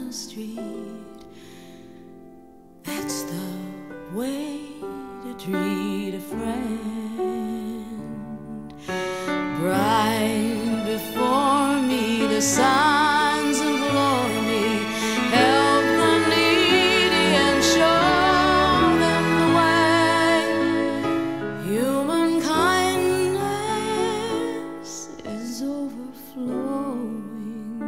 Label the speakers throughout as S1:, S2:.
S1: the street. That's the way to treat a friend. Bright before me, the signs implore me, help the needy and show them the way. Human kindness is overflowing,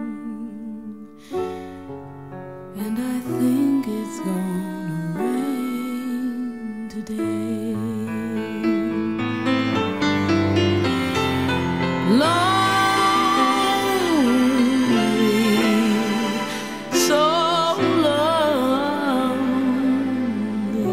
S1: and I think it's gonna rain today. Lonely, so lonely.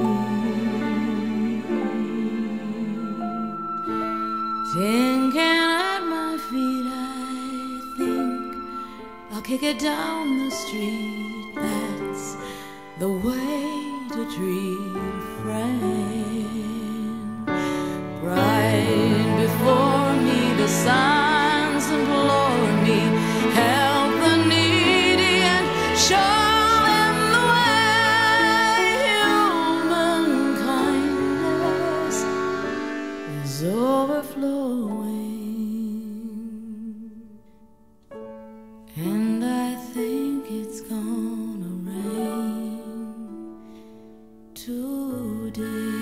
S1: Thinking at my feet, I think I'll kick it down the street. That's the way to treat a friend. Right before me, the signs implore me, help the needy and show them the way. Human kindness is overflowing, and I think it's gonna rain today.